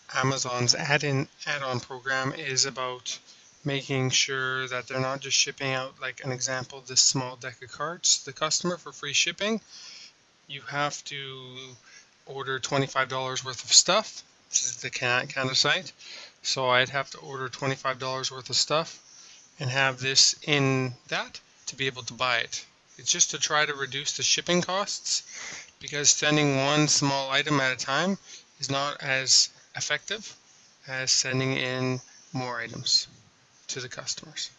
Amazon's add-on program is about making sure that they're not just shipping out, like an example, this small deck of cards to the customer for free shipping. You have to order $25 worth of stuff. This is the Canada site. So I'd have to order $25 worth of stuff and have this in that to be able to buy it. It's just to try to reduce the shipping costs, because sending one small item at a time is not as effective as sending in more items to the customers.